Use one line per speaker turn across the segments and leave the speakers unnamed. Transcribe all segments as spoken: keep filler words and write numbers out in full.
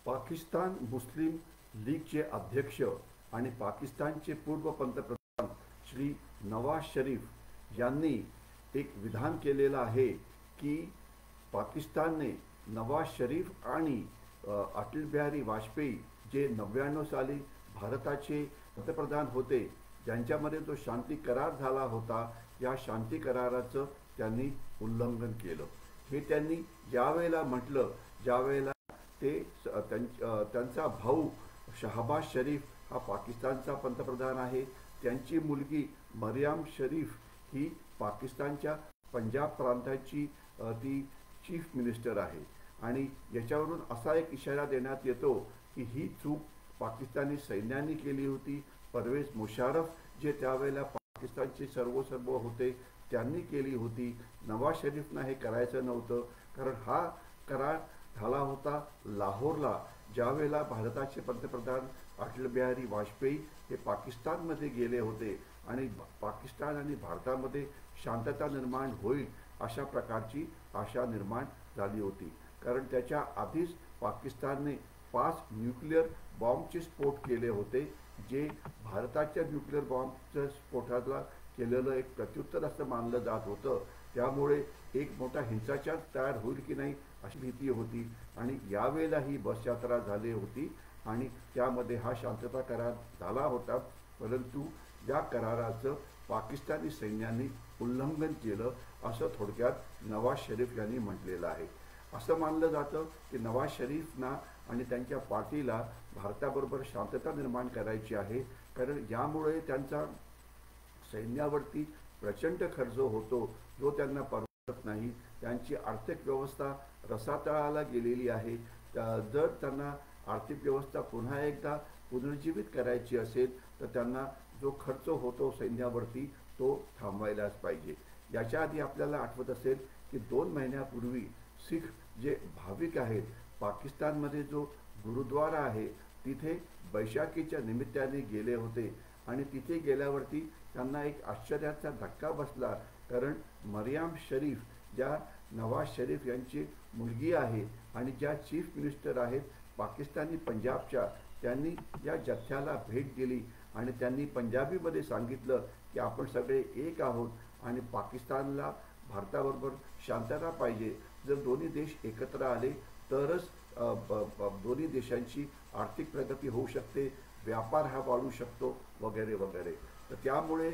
पाकिस्तान मुस्लिम लीगचे अध्यक्ष आणि पाकिस्तानचे पूर्व पंतप्रधान श्री नवाज शरीफ यांनी एक विधान केलेलं आहे की पाकिस्तानने नवाज शरीफ आणि अटल बिहारी वाजपेयी जे नव्याण्णव साली भारताचे पंतप्रधान होते, ज्यांच्यामध्ये जो शांती करार झाला होता, या शांती कराराचं त्यांनी उल्लंघन केलं. हे त्यांनी ज्यावेळेला म्हटलं, ज्यावेळेला ते त्यांचा भाऊ शहबाज शरीफ हा पाकिस्तानचा पंतप्रधान आहे, त्यांची मुलगी मरियम शरीफ ही पाकिस्तानच्या पंजाब प्रांताची ती चीफ मिनिस्टर आहे. आणि याच्यावरून असा एक इशारा देण्यात येतो की ही चूक पाकिस्तानी सैन्याने केली होती. परवेज मुशर्रफ जे त्यावेळेला पाकिस्तानचे सर्वसर्व होते त्यांनी केली होती. नवाज शरीफना हे करायचं नव्हतं, कारण हा करार झाला होता लाहोरला, ज्यावेळेला भारताचे पंतप्रधान अटल बिहारी वाजपेयी हे पाकिस्तानमध्ये गेले होते आणि पाकिस्तान आणि भारतामध्ये शांतता निर्माण होईल अशा प्रकारची आशा निर्माण झाली होती. कारण त्याच्या आधीच पाकिस्तानने पाच न्यूक्लिअर बॉम्बचे स्फोट केले होते, जे भारताच्या न्यूक्लिअर बॉम्बच्या स्फोटाला केलेलं एक प्रत्युत्तर असं मानलं जात होतं. त्यामुळे एक मोठा हिंसाचार तयार होईल की नाही अशी भीती होती. आणि यावेळेला ही बस यात्रा झाली होती आणि त्यामध्ये हा शांतता करार झाला होता, परंतु या कराराचं पाकिस्तानी सैन्याने उल्लंघन केलं असं थोडक्यात नवाज शरीफ यांनी म्हटलेलं आहे. असं मानलं जातं की नवाज शरीफना आणि त्यांच्या पार्टीला भारताबरोबर शांतता निर्माण करायची आहे, कारण यामुळे त्यांचा सैन्यावरती प्रचंड खर्च होतो जो त्यांना परवडत नाही. त्यांची आर्थिक व्यवस्था रसातळाला गेलेली आहे. जर त्यांना आर्थिक व्यवस्था पुन्हा एकदा पुनर्जीवित करायची असेल तर त्यांना जो खर्च होतो सैन्यावरती तो थांबवायलाच पाहिजे. याच्या आधी आपल्याला आठवत असेल की दोन महिन्यापूर्वी सिख जे भाविक आहेत, पाकिस्तानमध्ये जो गुरुद्वारा आहे तिथे बैशाखीच्या निमित्ताने गेले होते आणि तिथे गेल्यावरती त्यांना एक आश्चर्याचा धक्का बसला, कारण मरियम शरीफ ज्या नवाज शरीफ यांची मुलगी आहे आणि ज्या चीफ मिनिस्टर आहेत पाकिस्तानी पंजाबच्या, त्यांनी या जथ्याला भेट दिली आणि त्यांनी पंजाबीमध्ये सांगितलं की आपण सगळे एक आहोत आणि पाकिस्तानला भारताबरोबर शांतता पाहिजे. जर दोन्ही देश एकत्र आले तरच दोन्ही देशांची आर्थिक प्रगती होऊ शकते, व्यापार हा वाढू शकतो वगैरे वगैरे. तर त्यामुळे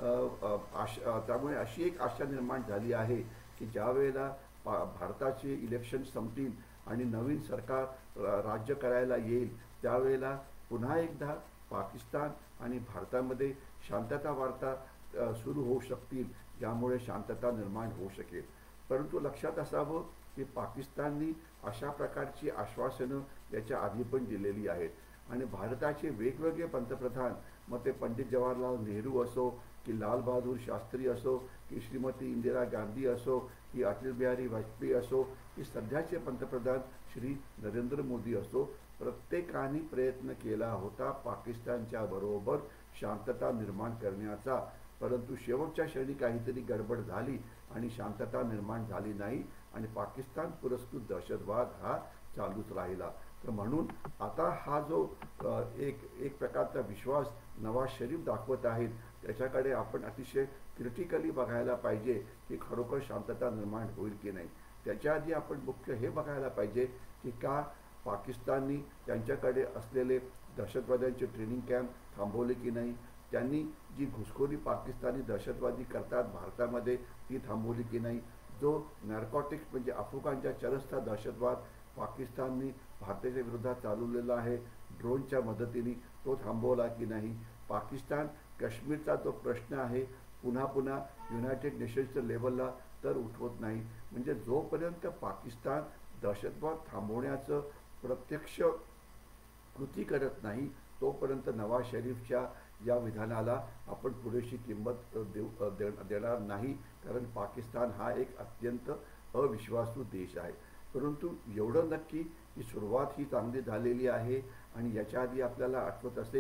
आशा त्यामुळे अशी एक आशा निर्माण झाली आहे की ज्या वेळेला पा भारताचे इलेक्शन संपतील आणि नवीन सरकार राज्य करायला येईल, त्यावेळेला पुन्हा एकदा पाकिस्तान आणि भारतामध्ये शांतता वार्ता सुरू होऊ शकतील, यामुळे शांतता निर्माण होऊ शकेल. परंतु लक्षात असावं की पाकिस्ताननी अशा प्रकारची आश्वासनं याच्या आधी पण दिलेली आहेत आणि भारताचे वेगवेगळे पंतप्रधान, मग ते पंडित जवाहरलाल नेहरू असो की लाल बहादूर शास्त्री असो की श्रीमती इंदिरा गांधी असो की अटल बिहारी वाजपेयी असो की सध्याचे पंतप्रधान श्री नरेंद्र मोदी असो, प्रत्येकाने प्रयत्न केला होता पाकिस्तानच्या बरोबर शांतता निर्माण करण्याचा. परंतु शेवटच्या क्षणी काहीतरी गडबड झाली आणि शांतता निर्माण झाली नाही आणि पाकिस्तान पुरस्कृत दहशतवाद हा चालूच राहिला. तर म्हणून आता हा जो एक एक प्रकारचा विश्वास नवाज शरीफ दाखवत आहेत त्याच्याकडे आपण अतिशय क्रिटिकली बघायला पाहिजे की खरोखर शांतता निर्माण होईल की नाही. त्याच्या आधी आपण मुख्य हे बघायला पाहिजे की का पाकिस्ताननी त्यांच्याकडे असलेले दहशतवाद्यांचे ट्रेनिंग कॅम्प थांबवले की नाही, त्यांनी जी घुसखोरी पाकिस्तानी दहशतवादी करतात भारतामध्ये ती थांबवली की नाही, जो नार्कोटिक्स म्हणजे अफूकांच्या चरसचा दहशतवाद पाकिस्ताननी भारताच्या विरोधात चालवलेला आहे ड्रोनच्या मदतीने, तो थांबवला की नाही, पाकिस्तान काश्मीरचा जो प्रश्न आहे पुन्हा पुन्हा युनायटेड नेशन्सच्या लेवलला तर उठवत नाही. म्हणजे जोपर्यंत पाकिस्तान दहशतवाद थांबवण्याचं प्रत्यक्ष कृती करत नाही तोपर्यंत नवाज शरीफच्या या विधानाला आपण पुरेशी किंमत देऊ दे देणार नाही, कारण पाकिस्तान हा एक अत्यंत अविश्वासू देश आहे. परंतु एवढं नक्की की सुरुवात ही चांगली झालेली आहे आणि याच्या आधी आपल्याला आठवत असेल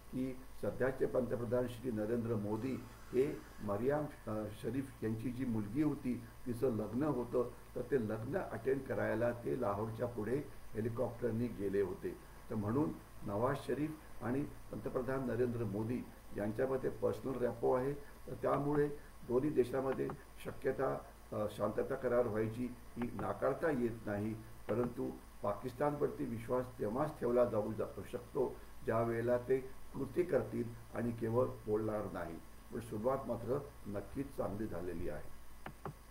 की सध्याचे पंतप्रधान श्री नरेंद्र मोदी हे मरियम शरीफ यांची जी मुलगी होती तिचं लग्न होतं, तर ते लग्न अटेंड करायला ते लाहोरच्या पुढे हेलिकॉप्टरनी गेले होते. तर म्हणून नवाज शरीफ आणि पंतप्रधान नरेंद्र मोदी यांच्यामध्ये पर्सनल रॅपो आहे. तर त्यामुळे दोन्ही देशामध्ये शक्यता शांतता करार व्हायची ही नाकारता येत नाही, परंतु पाकिस्तानवरती विश्वास तेव्हाच ठेवला जाऊ शकतो ज्या वेळेला ते कृती करतील आणि केवळ बोलणार नाही. पण सुरुवात मात्र नक्कीच चांगली झालेली आहे.